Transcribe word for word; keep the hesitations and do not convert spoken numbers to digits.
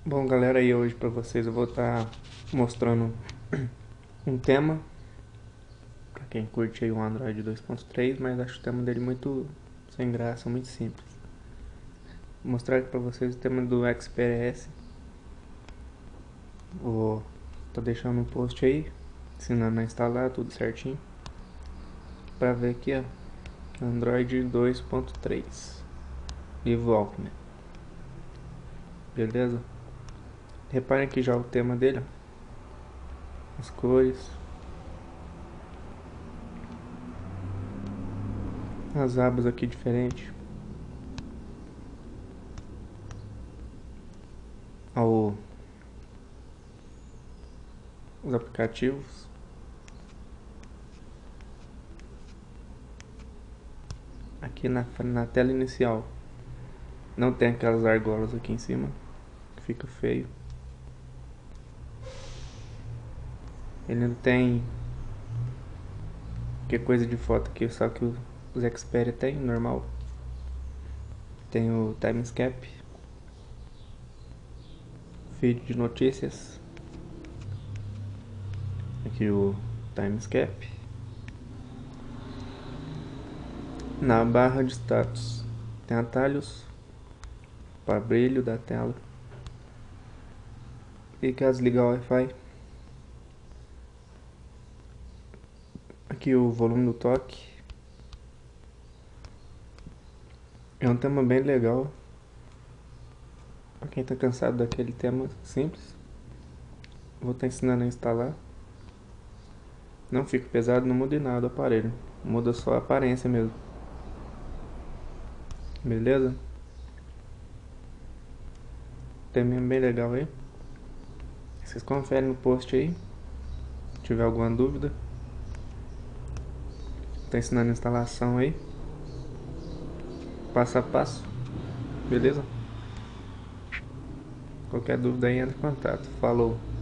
Bom, galera, aí hoje pra vocês eu vou estar mostrando um tema pra quem curte aí o Android dois ponto três, mas acho o tema dele muito sem graça, muito simples. Vou mostrar aqui pra vocês o tema do Xperia S. Vou tô deixando um post aí ensinando a instalar tudo certinho pra ver aqui, ó, Android dois ponto três Vivo Alckmin. Beleza? Reparem aqui já o tema dele, ó, as cores, as abas aqui diferentes, ó, os aplicativos. Aqui na, na tela inicial não tem aquelas argolas aqui em cima, que fica feio. Ele não tem que coisa de foto aqui, só que os Xperia tem, normal. Tem o Timescape, feed de notícias. Aqui o Timescape. Na barra de status tem atalhos para brilho da tela. E caso ligar o Wi-Fi, aqui o volume do toque. É um tema bem legal para quem tá cansado daquele tema simples. Vou estar ensinando a instalar. Não fica pesado, não muda em nada o aparelho, muda só a aparência mesmo. Beleza? Teminha bem legal aí. Vocês conferem no post aí, se tiver alguma dúvida. Tá ensinando a instalação aí, passo a passo. Beleza? Qualquer dúvida aí, entra em contato. Falou!